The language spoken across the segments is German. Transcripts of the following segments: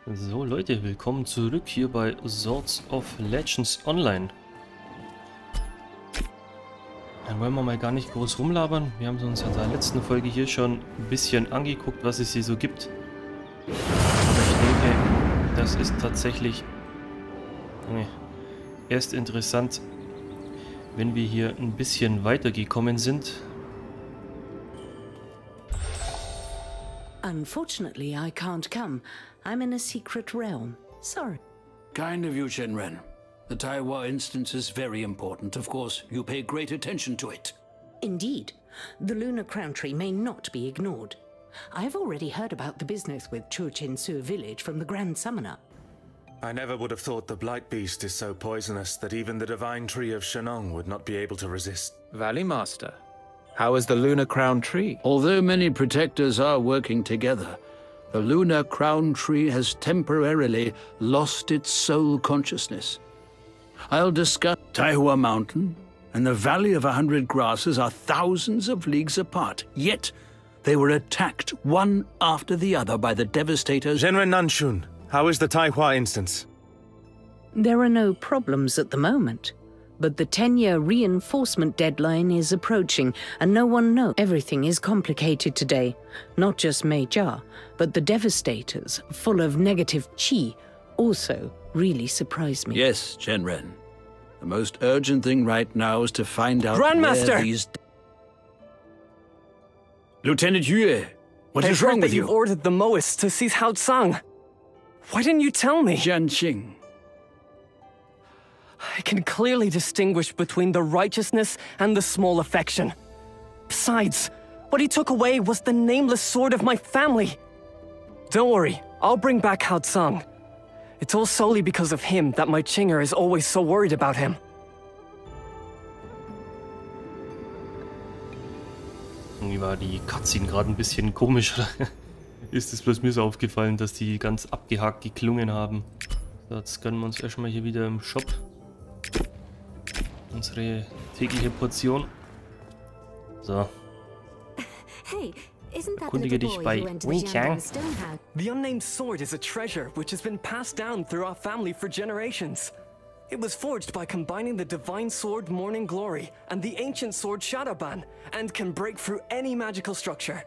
So Leute, willkommen zurück hier bei Swords of Legends Online. Dann wollen wir mal gar nicht groß rumlabern. Wir haben uns in der letzten Folge hier schon ein bisschen angeguckt, was es hier so gibt. Aber ich denke, das ist tatsächlich erst interessant, wenn wir hier ein bisschen weitergekommen sind. Unfortunately, I can't come. I'm in a secret realm. Sorry. Kind of you, Shenren. The Taiwa instance is very important. Of course, you pay great attention to it. Indeed. The Lunar Crown Tree may not be ignored. I've already heard about the business with Churchin-Su village from the Grand Summoner. I never would have thought the Blight Beast is so poisonous that even the Divine Tree of Shenong would not be able to resist. Valley Master, how is the Lunar Crown Tree? Although many protectors are working together, the Lunar Crown Tree has temporarily lost its soul consciousness. I'll discuss Taiwa Mountain and the Valley of 100 Grasses are thousands of leagues apart, yet they were attacked one after the other by the devastators. Shenren Nanshun, how is the Taiwa instance? There are no problems at the moment, but the 10-year reinforcement deadline is approaching, and no one knows. Everything is complicated today. Not just Mei Jia, but the devastators, full of negative qi, also really surprised me. Yes, Shenren. The most urgent thing right now is to find out Grandmaster! where these... Lieutenant Yue, what is wrong with you've you? ordered the Moists to seize Hao Tsang. Why didn't you tell me? Jianqing. I can clearly distinguish between the righteousness and the small affection. Besides, what he took away was the nameless sword of my family. Don't worry, I'll bring back Hao Tsang. It's all solely because of him that my Chinger is always so worried about him. Irgendwie war die Cutscene gerade ein bisschen komisch. Ist es bloß mir so aufgefallen, dass die ganz abgehakt geklungen haben. So, jetzt gönnen wir uns erstmal hier wieder im Shop unsere tägliche Portion. So. Hey, isn't that Erkundige dich bei Wing Chang. The unnamed sword is a treasure which has been passed down through our family for generations. It was forged by combining the divine sword Morning Glory and the ancient sword Shadowban, and can break through any magical structure.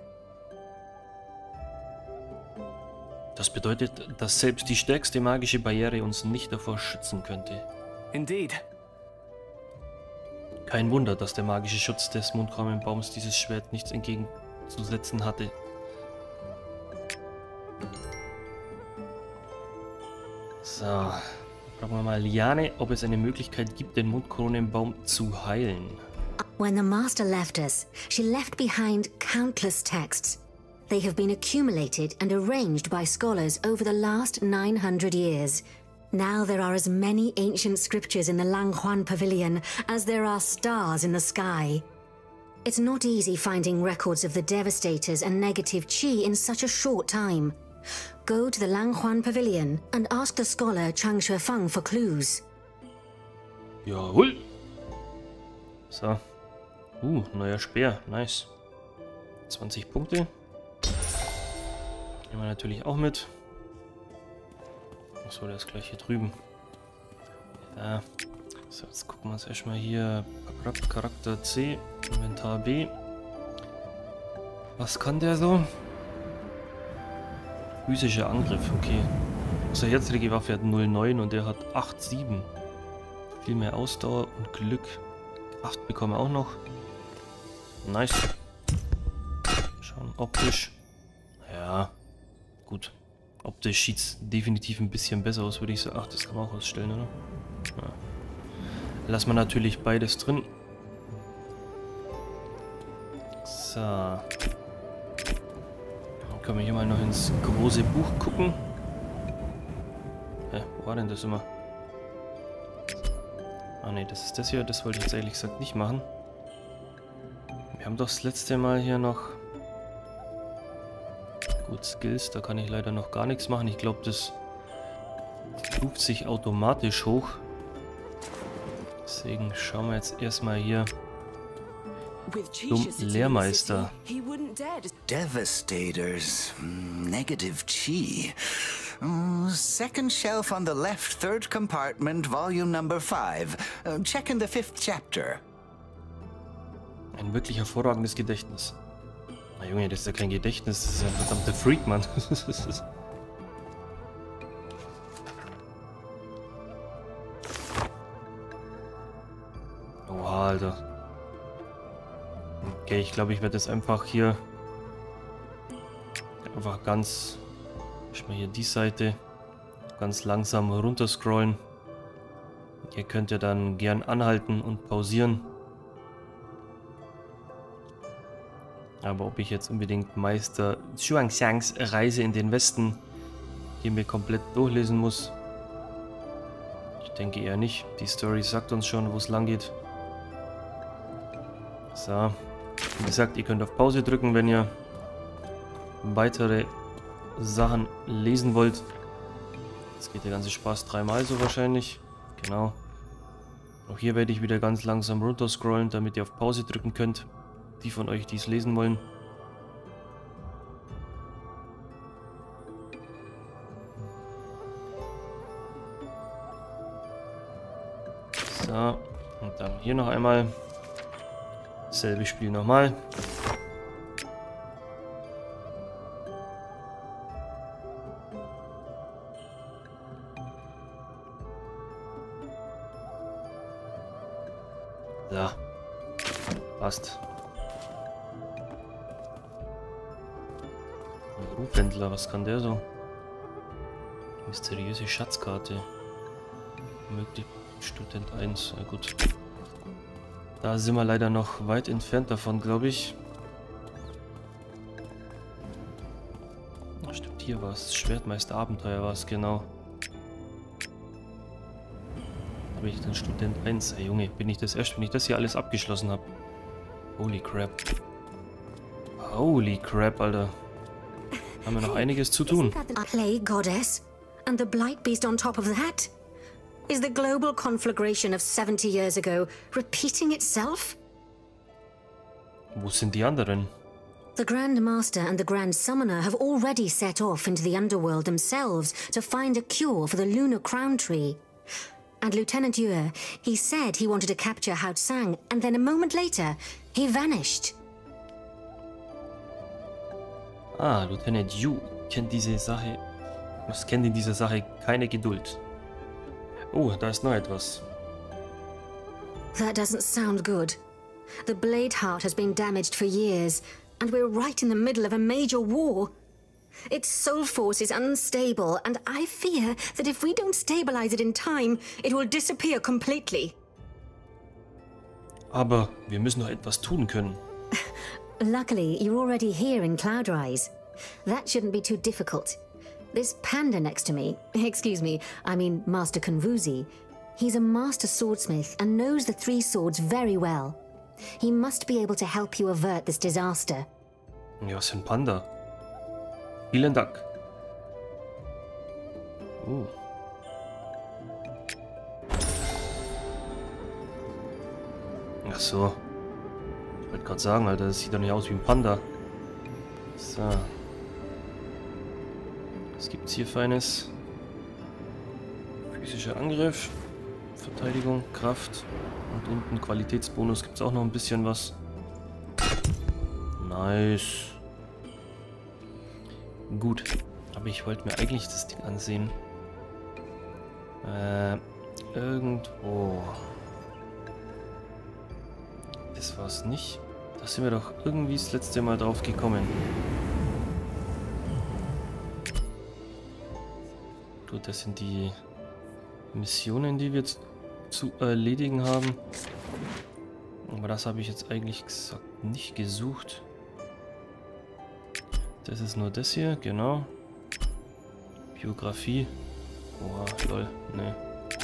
Das bedeutet, dass selbst die stärkste magische Barriere uns nicht davor schützen könnte. Indeed. Kein Wunder, dass der magische Schutz des Mondkraumenbaums dieses Schwert nichts entgegenzusetzen hatte. So, fragen wir mal Liane, ob es eine Möglichkeit gibt, den Mondkronenbaum zu heilen. When the Master left us, she left behind countless texts. They have been accumulated and arranged by scholars over the last 900 years. Now there are as many ancient scriptures in the Langhuan Pavilion as there are stars in the sky. It's not easy finding records of the devastators and negative qi in such a short time. Go to the Langhuan Pavilion and ask the scholar Chang Shuefeng for clues. Jawohl. So. Neuer Speer. Nice. 20 Punkte. Nehmen wir natürlich auch mit. Achso, der ist gleich hier drüben. Da. So, jetzt gucken wir uns erstmal hier. Charakter C, Inventar B. Was kann der so? Physischer Angriff, okay. Unsere jetzige Waffe hat 0,9 und der hat 8,7. Viel mehr Ausdauer und Glück. Kraft bekommen wir auch noch. Nice. Schauen optisch. Ja, gut. Optisch sieht es definitiv ein bisschen besser aus, würde ich sagen. Ach, das kann man auch ausstellen, oder? Ja. Lassen wir natürlich beides drin. So. Dann können wir hier mal noch ins große Buch gucken. Wo war denn das immer? Ah ne, das ist das hier. Das wollte ich jetzt ehrlich gesagt nicht machen. Wir haben doch das letzte Mal hier noch... Gut, Skills, da kann ich leider noch gar nichts machen. Ich glaube, das ruft sich automatisch hoch. Deswegen schauen wir jetzt erstmal hier zum Lehrmeister. Devastators, negative chi. Second shelf on the left, third compartment, volume number 5. Check in the 5th chapter. Ein wirklich hervorragendes Gedächtnis. Na Junge, das ist ja kein Gedächtnis, das ist ja ein verdammter Freak, Mann. Oha, Alter. Okay, ich glaube, ich werde jetzt einfach hier ganz, ich mal hier die Seite ganz langsam runter scrollen. Ihr könnt ja dann gern anhalten und pausieren. Aber ob ich jetzt unbedingt Meister Xuanxiangs Reise in den Westen hier mir komplett durchlesen muss, ich denke eher nicht. Die Story sagt uns schon, wo es lang geht. So, wie gesagt, ihr könnt auf Pause drücken, wenn ihr weitere Sachen lesen wollt. Jetzt geht der ganze Spaß dreimal so wahrscheinlich. Genau. Auch hier werde ich wieder ganz langsam runter scrollen, damit ihr auf Pause drücken könnt. Die von euch, die es lesen wollen. So, und dann hier noch einmal. Selbe Spiel nochmal. So. Passt. Rufhändler, was kann der so? Mysteriöse Schatzkarte. Möglich Student 1. Na gut. Da sind wir leider noch weit entfernt davon, glaube ich. Ach, stimmt, hier war es. Schwertmeister Abenteuer war es, genau. Habe ich den Student 1? Ey, Junge, bin ich das erst, wenn ich das hier alles abgeschlossen habe? Holy crap. Holy crap, Alter. Haben wir noch einiges zu tun. Clay Goddess? And the Blight Beast on top of that? Is the global conflagration of 70 years ago repeating itself? Wo sind die anderen? The Grand Master and the Grand Summoner have already set off into the underworld themselves to find a cure for the Lunar Crown Tree. And Lieutenant Yue, he said he wanted to capture Hao Tsang, and then a moment later, he vanished. Ah, Lieutenant Yu kennt diese Sache. Was kennt in dieser Sache keine Geduld. Oh, da ist noch etwas. That doesn't sound good. The Blade Heart has been damaged for years, and we're right in the middle of a major war. Its soul force is unstable, and I fear that if we don't stabilize it in time, it will disappear completely. Aber wir müssen noch etwas tun können. Luckily, you're already here in Cloudrise. That shouldn't be too difficult. This panda next to me, excuse me, I mean Master Konvusi, he's a master swordsmith and knows the three swords very well. He must be able to help you avert this disaster. Ja, was für ein Panda. Vielen Dank. Ach so. Ich wollte gerade sagen, Alter, das sieht doch nicht aus wie ein Panda. So. Was gibt's hier Feines? Physischer Angriff, Verteidigung, Kraft und unten Qualitätsbonus gibt es auch noch ein bisschen was. Nice. Gut, aber ich wollte mir eigentlich das Ding ansehen. Irgendwo. Das war's nicht. Da sind wir doch irgendwie das letzte Mal drauf gekommen. Gut, das sind die Missionen, die wir zu erledigen haben. Aber das habe ich jetzt eigentlich gesagt nicht gesucht. Das ist nur das hier, genau. Biografie. Boah, lol, ne.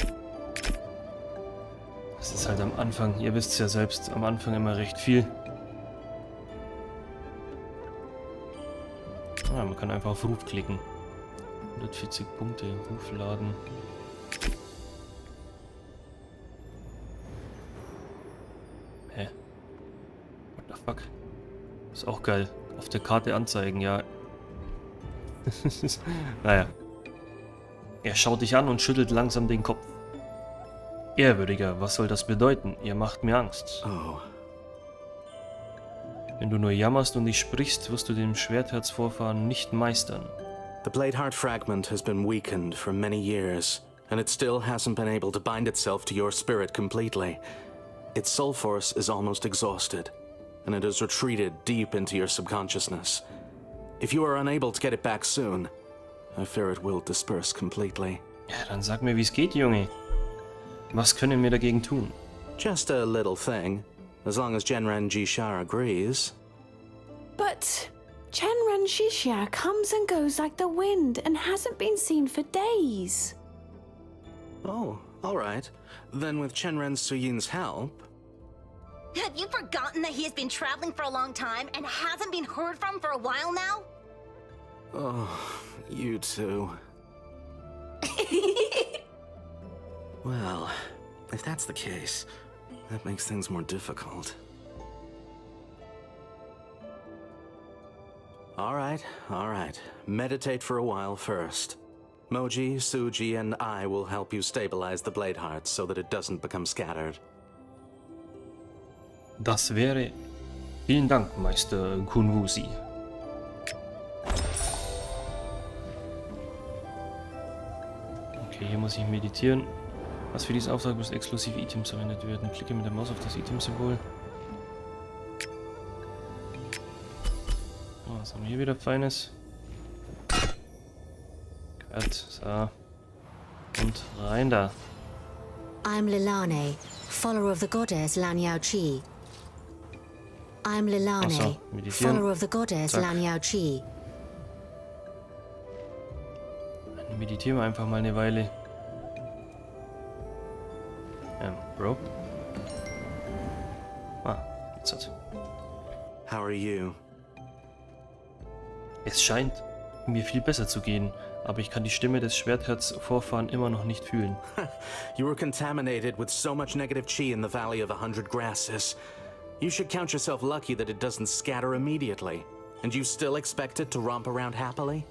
Das ist halt am Anfang, ihr wisst es ja selbst, am Anfang immer recht viel. Ah, man kann einfach auf Ruf klicken. 140 Punkte, Rufladen. Hä? What the fuck? Ist auch geil. Auf der Karte anzeigen, ja. Naja. Er schaut dich an und schüttelt langsam den Kopf. Ehrwürdiger, was soll das bedeuten? Ihr macht mir Angst. Oh. Wenn du nur jammerst und nicht sprichst, wirst du den Schwertherzvorfahren nicht meistern. The Bladeheart fragment has been weakened for many years, and it still hasn't been able to bind itself to your spirit completely. Its soul force is almost exhausted, and it has retreated deep into your subconsciousness. If you are unable to get it back soon, I fear it will disperse completely. Ja, dann sag mir, wie es geht, Junge. Was können wir dagegen tun? Just a little thing, as long as Genren Jishar agrees. But Genren Jishar comes and goes like the wind and hasn't been seen for days. Oh, all right. Then with Chenren Suyin's help... Have you forgotten that he has been traveling for a long time and hasn't been heard from for a while now? Oh, you two. Well, if that's the case, that makes things more difficult. All right. Meditate for a while first. Moji, Suji, and I will help you stabilize the Bladeheart so that it doesn't become scattered. Das wäre... Vielen Dank, Meister Kunwusi. Okay, hier muss ich meditieren. Was für diesen Auftrag muss exklusive Items verwendet werden. Klicke mit der Maus auf das Item-Symbol. Oh, was haben wir hier wieder Feines? Gut, so. Und rein da. I'm Lilane, follower of the goddess Lan Yaoqi. I'm Lilane, follower of the goddess Lan Yaoqi. Dann meditieren wir einfach mal eine Weile. Bro. Ah, jetzt hat. How are you? Es scheint mir viel besser zu gehen, aber ich kann die Stimme des Schwertherzvorfahren immer noch nicht fühlen. You were contaminated with so much negative chi in the Valley of 100 Grasses. You should count yourself lucky that it doesn't scatter immediately. And you still expect it to romp around happily?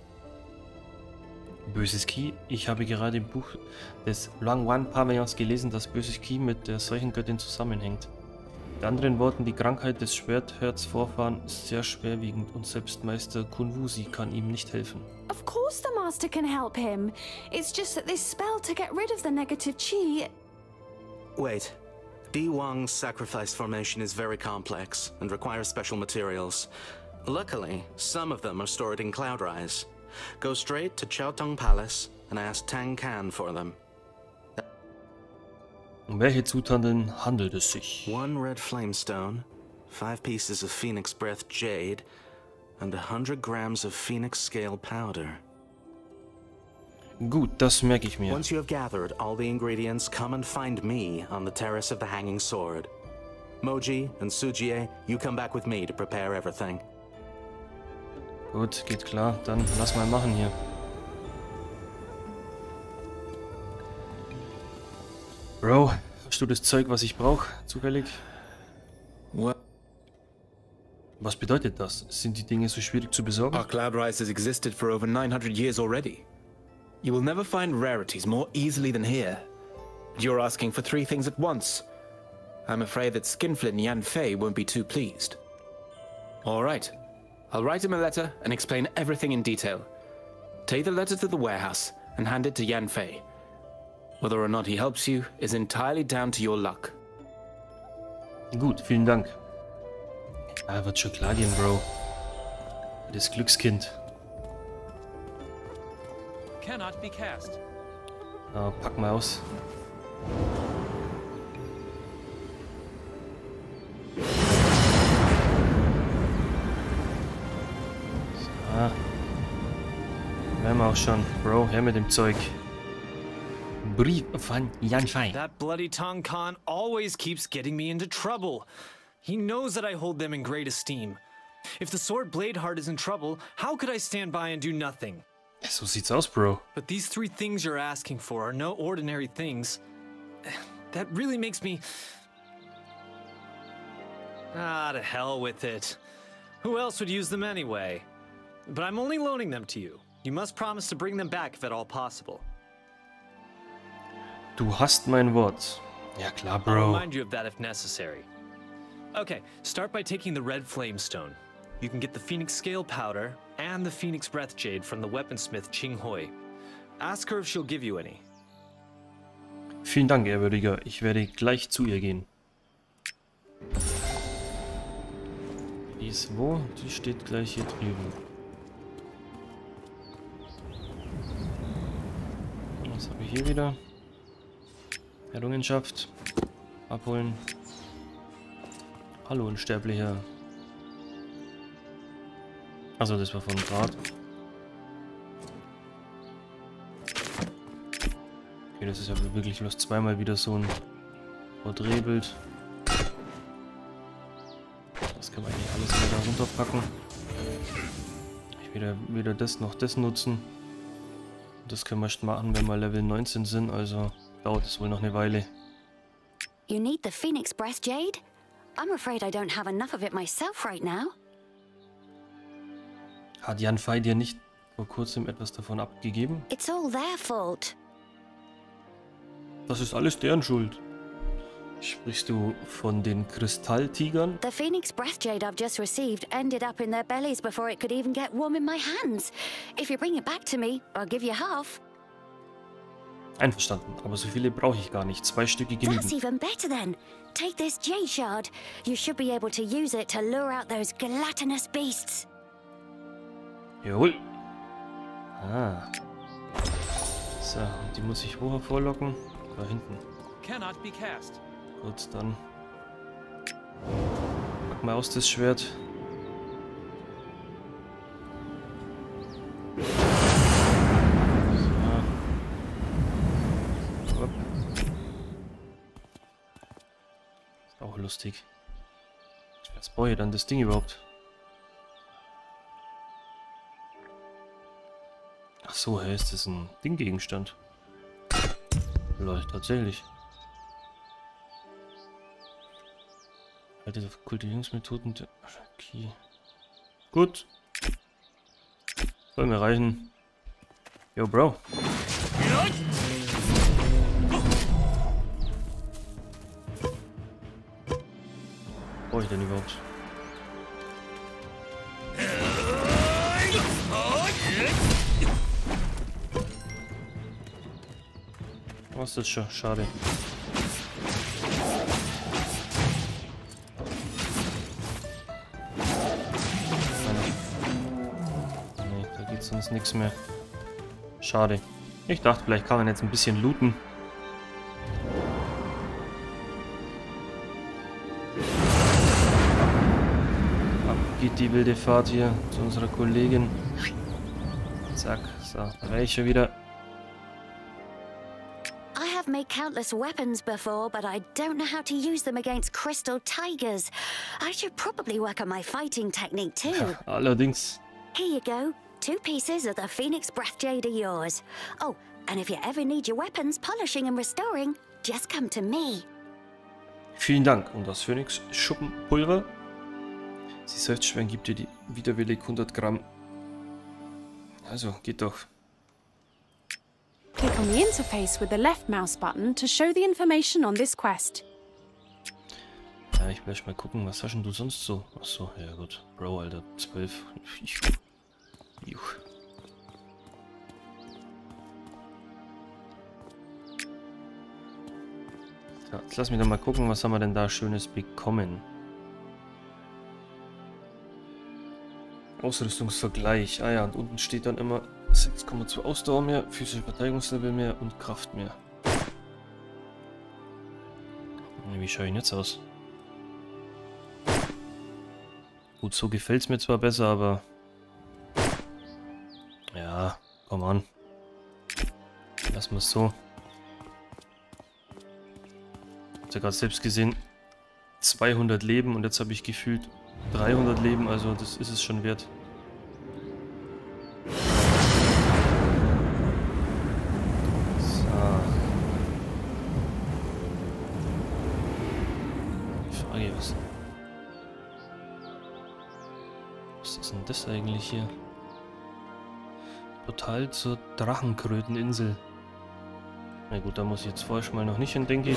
Böses Ki. Ich habe gerade im Buch des Luangwan Pavillons gelesen, dass böses Ki mit der Seuchengöttin zusammenhängt. Mit anderen Worten, die Krankheit des Schwertherzvorfahren ist sehr schwerwiegend und selbst Meister Kunwusi kann ihm nicht helfen. Of course the Master can help him. It's just that this spell to get rid of the negative chi... Wait. Di Wang's sacrifice formation is very complex and requires special materials. Luckily, some of them are stored in Cloudrise. Go straight to Chaotong Palace and ask Tang Kan for them. Um welche Zutaten handelt es sich? 1 red flamestone, 5 pieces of phoenix breath jade, and 100 grams of phoenix scale powder. Gut, das merke ich mir. Once you have gathered all the ingredients, come and find me on the Terrace of the Hanging Sword. Moji and Sujie, you come back with me to prepare everything. Gut, geht klar. Dann lass mal machen hier. Bro, hast du das Zeug, was ich brauche, zufällig? What? Was bedeutet das? Sind die Dinge so schwierig zu besorgen? Our Cloudrise has existed for over 900 years already. You will never find rarities more easily than here. You're asking for 3 things at once. I'm afraid that Skinflint Yanfei won't be too pleased. All right. I'll write him a letter and explain everything in detail. Take the letter to the warehouse and hand it to Yanfei. Whether or not he helps you is entirely down to your luck. Gut, vielen Dank. Ah, wird schon klar gehen, Bro. Das Glückskind. Cannot be cast. Ah, pack mal aus. So. Wären wir auch schon. Bro, her mit dem Zeug. Brief von Yanfei. That bloody Tong Khan always keeps getting me into trouble. He knows that I hold them in great esteem. If the Sword Bladeheart is in trouble, how could I stand by and do nothing? So sieht's aus, Bro. But these 3 things you're asking for are no ordinary things. That really makes me... Ah, to hell with it. Who else would use them anyway? But I'm only loaning them to you. You must promise to bring them back if at all possible. Du hast mein Wort. Ja klar, I'll Bro. remind you of that if necessary. Okay, start by taking the red flamestone. You can get the Phoenix Scale Powder and the Phoenix Breath Jade from the weaponsmith Ching Hui. Ask her if she'll give you any. Vielen Dank, Ehrwürdiger. Ich werde gleich zu ihr gehen. Die ist wo? Die steht gleich hier drüben. Was habe ich hier wieder? Errungenschaft. Abholen. Hallo, Unsterblicher. Also das war von Grad. Okay, das ist ja wirklich bloß zweimal wieder so ein Porträtbild. Das kann man eigentlich alles wieder runterpacken. Ich weder das noch das nutzen. Das können wir erst machen, wenn wir Level 19 sind, also dauert es wohl noch eine Weile. You need the Phoenix Breath Jade? I'm afraid I don't have enough of it myself right now. Hat Yan Fei dir nicht vor kurzem etwas davon abgegeben? It's all their fault. Das ist alles deren Schuld. Sprichst du von den Kristalltigern? The Phoenix Breath Jade I've just received ended up in their bellies before it could even get warm in my hands. If you bring it back to me, I'll give you half. Einverstanden, aber so viele brauche ich gar nicht. 2 Stücke genügen. That's even better then. Take this Jade Shard. You should be able to use it to lure out those gelatinous beasts. Jawohl. Ah. So, und die muss ich wo hervorlocken? Da hinten. Cannot be cast. Gut, dann. Pack mal aus das Schwert. So. Hopp. Ist auch lustig. Was brauche ich dann das Ding überhaupt? Ach so, hey, ist das ein Dinggegenstand? Lol, tatsächlich. Alte Kultivierungsmethoden. Okay. Gut. Soll mir reichen. Yo, Bro. Was brauche ich denn überhaupt? Was ist das schon? Schade. Nee, da geht sonst nichts mehr. Schade. Ich dachte, vielleicht kann man jetzt ein bisschen looten. Ab geht die wilde Fahrt hier zu unserer Kollegin. Zack, so, da wäre ich schon wieder. I've made countless weapons before, but I don't know how to use them against crystal tigers. I should probably work on my fighting technique too. Allerdings. Here you go. 2 pieces of the Phoenix Breath Jade are yours. Oh, and if you ever need your weapons polishing and restoring, just come to me. Vielen Dank. Und das Phoenix Schuppenpulver. Sie Seufzschwein gibt dir die widerwillig 100 Gramm. Also, geht doch. Click on the interface with the left mouse button to show the information on this quest. Ja, ich will erst mal gucken, was hast denn du sonst so? Achso, ja gut. Bro, Alter, 12. Juch. Ja, jetzt lass mich doch mal gucken, was haben wir denn da Schönes bekommen. Ausrüstungsvergleich. Ah ja, und unten steht dann immer 6,2 Ausdauer mehr, physische Verteidigungslevel mehr und Kraft mehr. Wie schaue ich jetzt aus? Gut, so gefällt es mir zwar besser, aber... Ja, komm an. Lassen wir es so. Ich habe ja gerade selbst gesehen, 200 Leben und jetzt habe ich gefühlt 300 Leben, also das ist es schon wert. So. Die Frage, was ist denn das eigentlich hier? Portal zur Drachenkröteninsel. Na gut, da muss ich jetzt vorerst mal noch nicht hin, denke ich.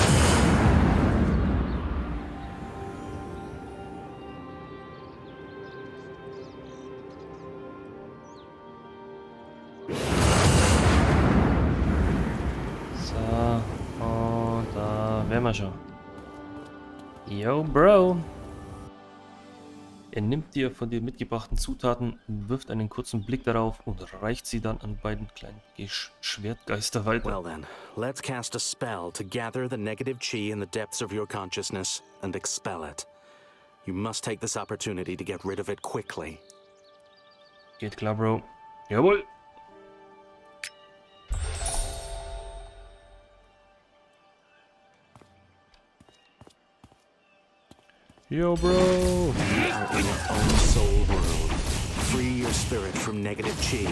So, und da wären wir schon. Yo, Bro! Er nimmt dir von den mitgebrachten Zutaten, wirft einen kurzen Blick darauf und reicht sie dann an beiden kleinen Schwertgeister weiter. Well then, let's cast a spell to gather the negative chi in the depths of your consciousness and expel it. You must take this opportunity to get rid of it quickly. Geht klar, Bro. Jawohl! Yo, Bro! You are in your own soul world. Free your spirit from negative chi.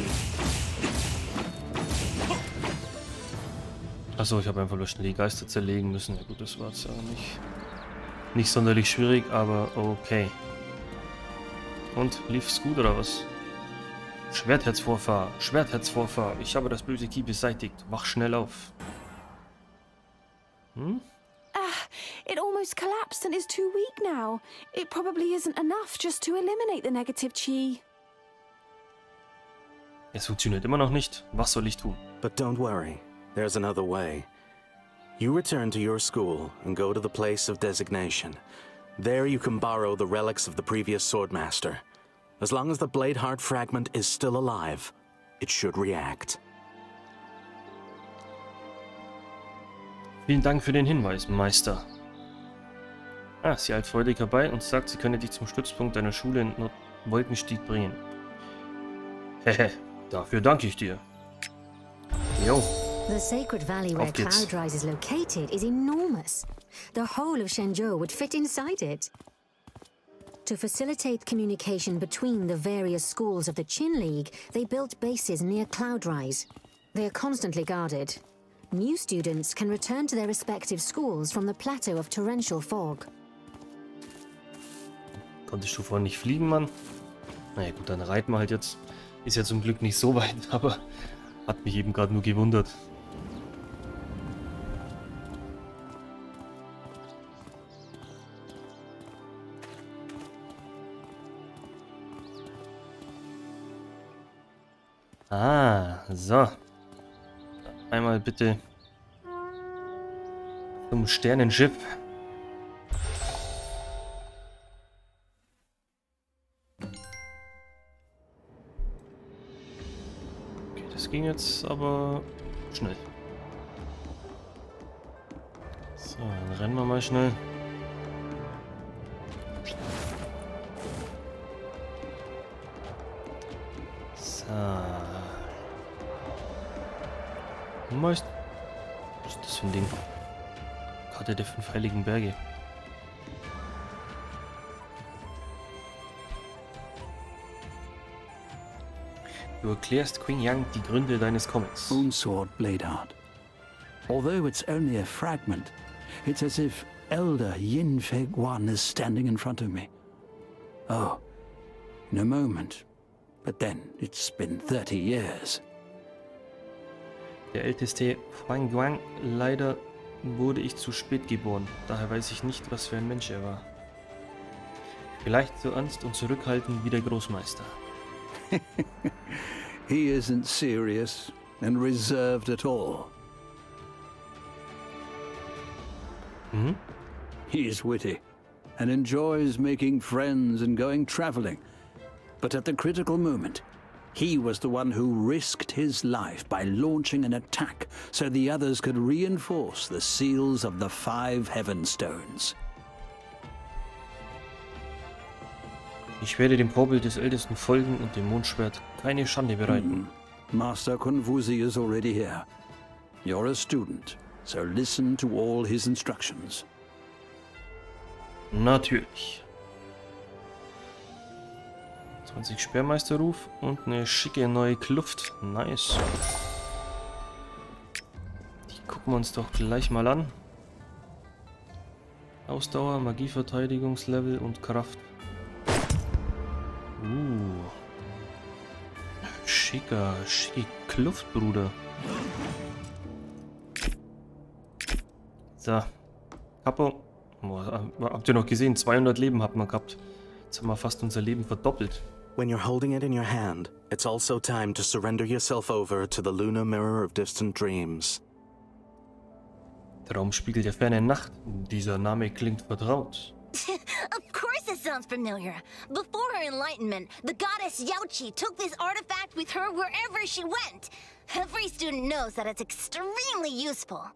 Achso, ich habe einfach nur schnell die Geister zerlegen müssen. Ja gut, das war jetzt auch nicht sonderlich schwierig, aber okay. Und lief's gut oder was? Schwertherzvorfahr, Schwertherzvorfahr. Ich habe das böse Ki beseitigt. Wach schnell auf. Hm? It almost collapsed and is too weak now. It probably isn't enough just to eliminate the negative chi. Es funktioniert immer noch nicht. Was soll ich tun? But don't worry. There's another way. You return to your school and go to the place of designation. There you can borrow the relics of the previous Swordmaster. As long as the Blade Heart fragment is still alive, it should react. Vielen Dank für den Hinweis, Meister. Ah, sie eilt freudig herbei und sagt, sie könne dich zum Stützpunkt deiner Schule in Wolkenstieg bringen. Hehe, dafür danke ich dir. Jo. The sacred valley where Cloudrise is located is enormous. The whole of Shenzhou would fit inside it. To facilitate communication between the various schools of the Qin League, they built bases near Cloudrise. They are constantly guarded. New students can return to their respective schools from the plateau of torrential fog. Konntest du vorhin nicht fliegen, Mann? Naja gut, dann reiten wir halt jetzt. Ist ja zum Glück nicht so weit, aber hat mich eben gerade nur gewundert. Ah, so. Einmal bitte zum Sternenschiff. Okay, das ging jetzt aber schnell. So, dann rennen wir mal schnell. So. Was ist das für ein Ding? Karte der 5 heiligen Berge. Du erklärst Qing Yang die Gründe deines Comics. Moonsword Blade Heart. Although it's only a fragment, it's as if Elder Yin Fei Guan is standing in front of me. Oh, in a moment. But then it's been 30 years. Der älteste Huang Guang, leider wurde ich zu spät geboren. Daher weiß ich nicht, was für ein Mensch er war. Vielleicht so ernst und zurückhaltend wie der Großmeister. He isn't serious and reserved at all. Mhm. He is witty and enjoys making friends and going traveling. But at the critical moment, he was the one who risked his life by launching an attack so the others could reinforce the seals of the 5 Heavenstones. Ich werde dem Vorbild des Ältesten folgen und dem Mondschwert keine Schande bereiten. Master Konfuzi is already here. You're a student, so listen to all his instructions. Natürlich. 20 Sperrmeisterruf und eine schicke neue Kluft. Nice. Die gucken wir uns doch gleich mal an. Ausdauer, Magieverteidigungslevel und Kraft. Schicke Kluft, Bruder. So. Capo. Boah, habt ihr noch gesehen? 200 Leben hat man gehabt. Jetzt haben wir fast unser Leben verdoppelt. When you're holding it in your hand, it's also time to surrender yourself over to the lunar mirror of distant dreams. Traumspiegel der fernen Nacht. Dieser Name klingt vertraut. Of course it sounds familiar. Before her enlightenment, the goddess Yaoqi took this artifact with her wherever she went. Every student knows that it's extremely useful.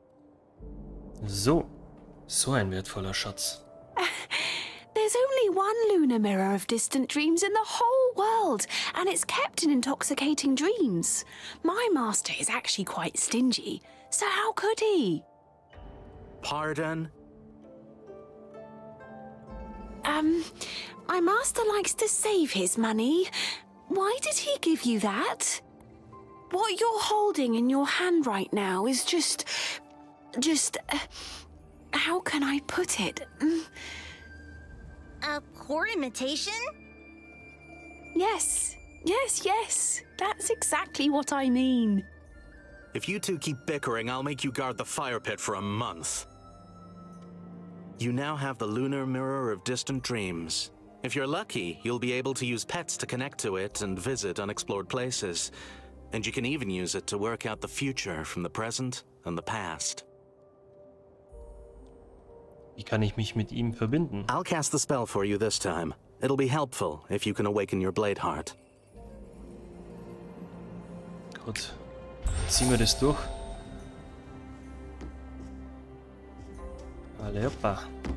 So. So ein wertvoller Schatz. There's only one lunar mirror of distant dreams in the whole world, and it's kept in intoxicating dreams. My master is actually quite stingy, so how could he? Pardon? My master likes to save his money. Why did he give you that? What you're holding in your hand right now is just... how can I put it? A poor imitation? Yes. That's exactly what I mean. If you two keep bickering, I'll make you guard the fire pit for a month. You now have the lunar mirror of distant dreams. If you're lucky, you'll be able to use pets to connect to it and visit unexplored places. And you can even use it to work out the future from the present and the past. Wie kann ich mich mit ihm verbinden? I'll cast the spell for you this time. It'll be helpful if you can awaken your blade heart. Gut. Ziehen wir das durch. Alle hoppa.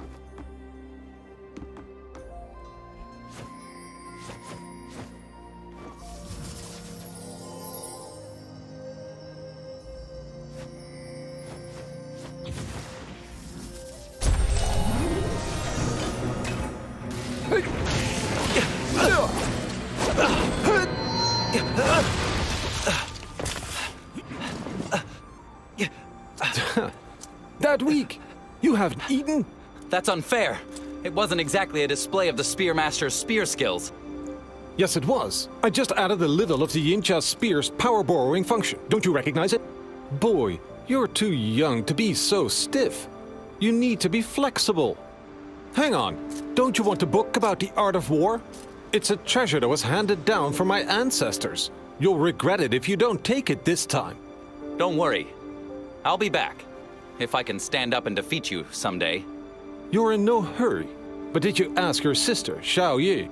That weak! You haven't eaten? That's unfair. It wasn't exactly a display of the Spearmaster's spear skills. Yes, it was. I just added a little of the Yincha Spear's power borrowing function. Don't you recognize it? Boy, you're too young to be so stiff. You need to be flexible. Hang on. Don't you want a book about the art of war? It's a treasure that was handed down from my ancestors. You'll regret it if you don't take it this time. Don't worry. I'll be back. If I can stand up and defeat you someday. You're in no hurry. But did you ask your sister, Xiao Yi?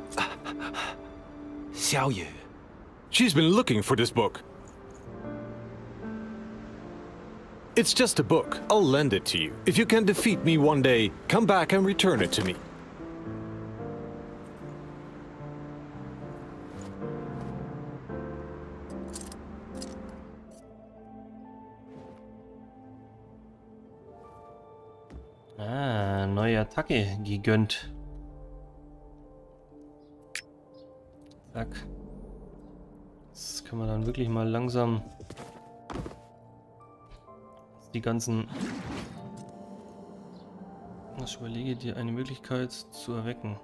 Xiao Yi? She's been looking for this book. It's just a book. I'll lend it to you. If you can defeat me one day, come back and return it to me. Ah, neue Attacke gegönnt. Zack. Jetzt können wir dann wirklich mal langsam die ganzen... Ich überlege dir eine Möglichkeit zu erwecken.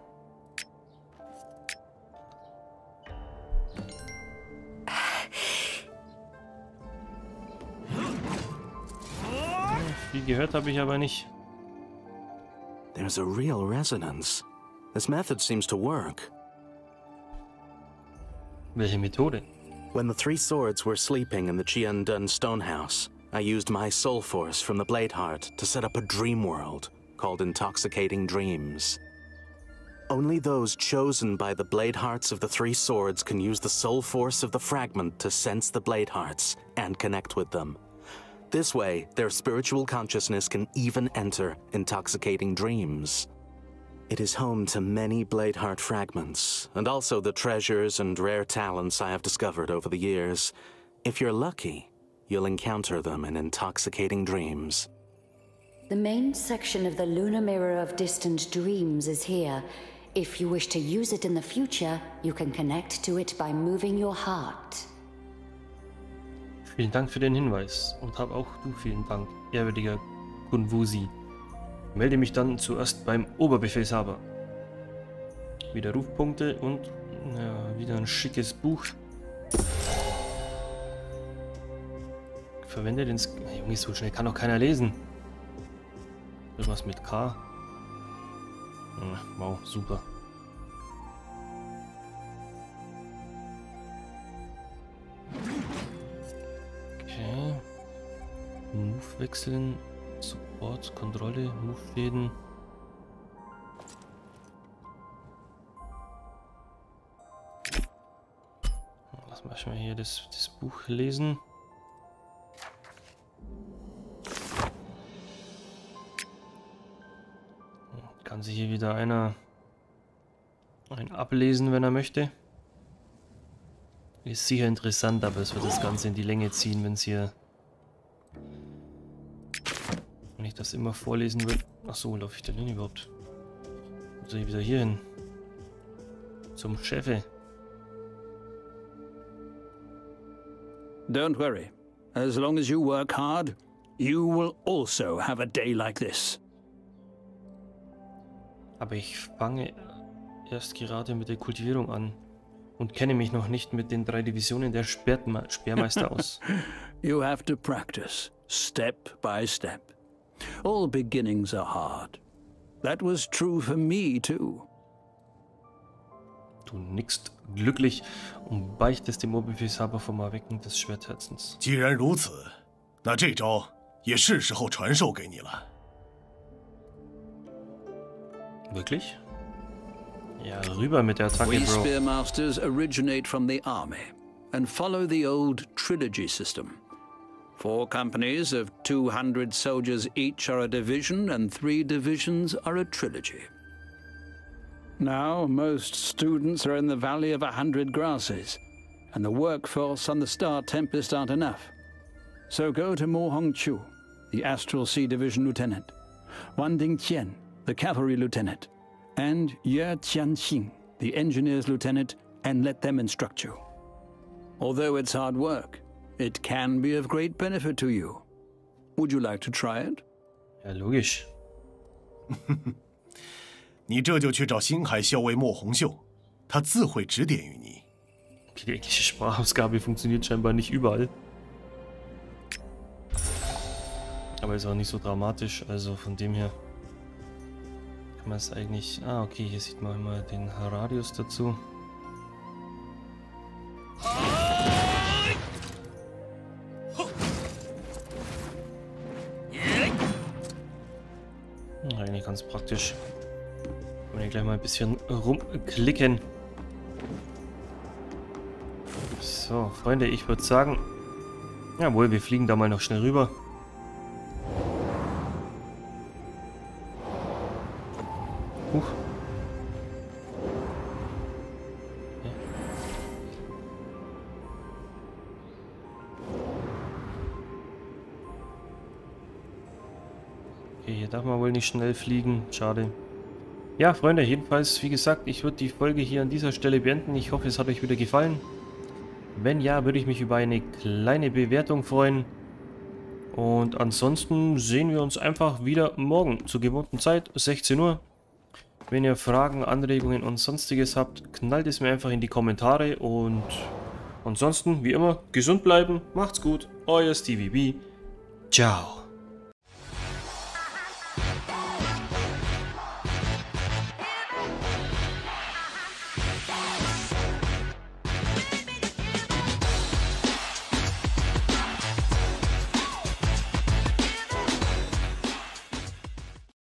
Viel gehört habe ich aber nicht. There's a real resonance. This method seems to work. Welche Methode? When the three swords were sleeping in the Qiandun Stonehouse, I used my soul force from the Blade Heart to set up a dream world called Intoxicating Dreams. Only those chosen by the Blade Hearts of the three swords can use the soul force of the fragment to sense the Blade Hearts and connect with them. This way, their spiritual consciousness can even enter Intoxicating Dreams. It is home to many Blade Heart fragments, and also the treasures and rare talents I have discovered over the years. If you're lucky, you'll encounter them in Intoxicating Dreams. The main section of the Lunar Mirror of Distant Dreams is here. If you wish to use it in the future, you can connect to it by moving your heart. Vielen Dank für den Hinweis und hab auch du vielen Dank, ehrwürdiger Gunwusi. Melde mich dann zuerst beim Oberbefehlshaber. Wieder Rufpunkte und ja, wieder ein schickes Buch. Verwende den Junge, so schnell kann doch keiner lesen. Irgendwas mit K. Wow, super. Okay. Move wechseln. Support, Kontrolle, Move-Fäden. Lass mal schon mal hier das Buch lesen. Kann sich hier wieder einen ablesen, wenn er möchte. Ist sicher interessant, aber es wird das Ganze in die Länge ziehen, wenn es hier... Wenn ich das immer vorlesen würde. Achso, laufe ich denn hin überhaupt? Muss ich wieder hier hin? Zum Chefe. Don't worry. As long as you work hard, you will also have a day like this. Aber ich fange erst gerade mit der Kultivierung an und kenne mich noch nicht mit den 3 Divisionen der Speermeister aus. You have to practice, step by step. All beginnings are hard. That was true for me too. Du nickst glücklich und beichtest dem Oberbefehlshaber vom Erwecken des Schwertherzens. 既然如此，那这招也是时候传授给你了。 Wirklich? Ja, rüber mit der Attacke, We Bro. Spearmasters originate from the army and follow the old trilogy system. 4 companies of 200 soldiers each are a division, and 3 divisions are a trilogy. Now, most students are in the Valley of 100 Grasses, and the workforce on the Star Tempest aren't enough. So go to Mo Hongqiu, the Astral Sea Division Lieutenant, Wan Dingqian, the Cavalry Lieutenant, and Ye Qianxing, the Engineers Lieutenant, and let them instruct you. Although it's hard work, it can be of great benefit to you. Would you like to try it? Ja, logisch. 你这就去找星海校尉莫红秀，他自会指点于你。 Okay, die englische Sprachausgabe funktioniert scheinbar nicht überall. Aber ist auch nicht so dramatisch, also von dem her kann man es eigentlich... Ah, okay, hier sieht man immer den Radius dazu. Eigentlich ganz praktisch. Wenn wir gleich mal ein bisschen rumklicken. So, Freunde, ich würde sagen... Jawohl, wir fliegen da mal noch schnell rüber. Huch. Okay, hier darf man wohl nicht schnell fliegen. Schade. Ja, Freunde, jedenfalls, wie gesagt, ich würde die Folge hier an dieser Stelle beenden. Ich hoffe, es hat euch wieder gefallen. Wenn ja, würde ich mich über eine kleine Bewertung freuen. Und ansonsten sehen wir uns einfach wieder morgen zur gewohnten Zeit, 16 Uhr. Wenn ihr Fragen, Anregungen und sonstiges habt, knallt es mir einfach in die Kommentare. Und ansonsten, wie immer, gesund bleiben, macht's gut, euer Stevie B. Ciao.